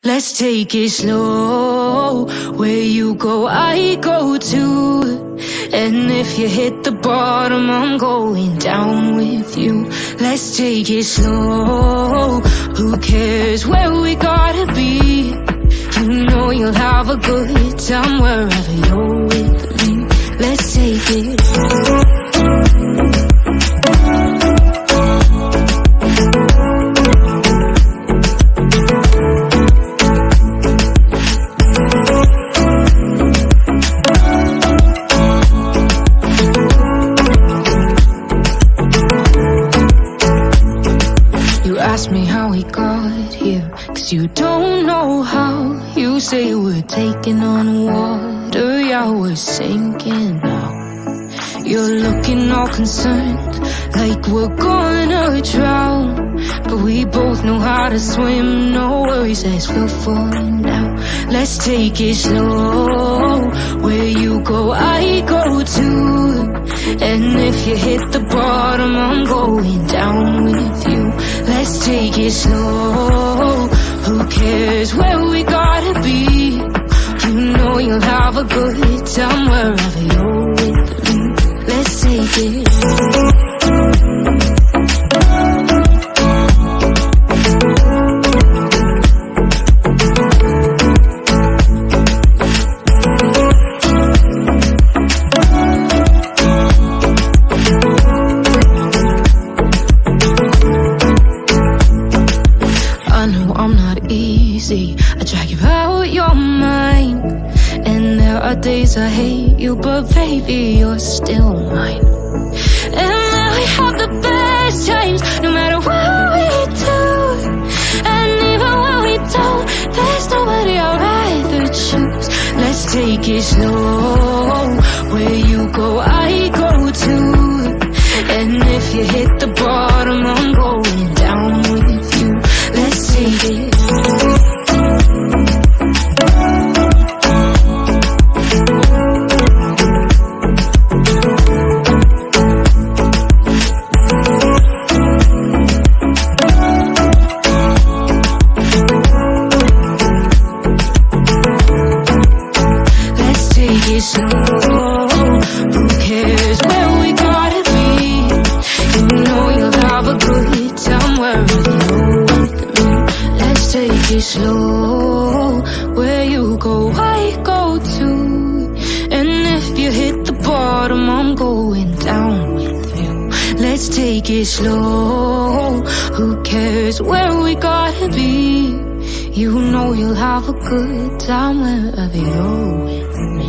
Let's take it slow. Where you go, I go too. And if you hit the bottom, I'm going down with you. Let's take it slow. Who cares where we gotta be? You know you'll have a good time wherever you're with me. Let's take it slow. Ask me how we got here, 'cause you don't know how. You say we're taking on water, yeah, we're sinking now. You're looking all concerned, like we're gonna drown. But we both know how to swim, no worries as we'll fall now. Let's take it slow. Where you go, I go too. And if you hit the bottom, I'm going down with you. Let's take it slow. Who cares where we gotta be? You know you'll have a good time wherever you're with me. Let's take it slow. I drag you out your mind, and there are days I hate you, but baby, you're still mine. And now we have the best times, no matter what we do. And even when we don't, there's nobody I'd rather choose. Let's take it slow. Where you go, I go too. And if you hit the bottom, I'm going down with you. Let's take it slow. Who cares where we gotta be? You know you'll have a good time wherever you're with me. Let's take it slow. Where you go, I go too. And if you hit the bottom, I'm going down with you. Let's take it slow. Who cares where we gotta be? You know you'll have a good time wherever you're with me.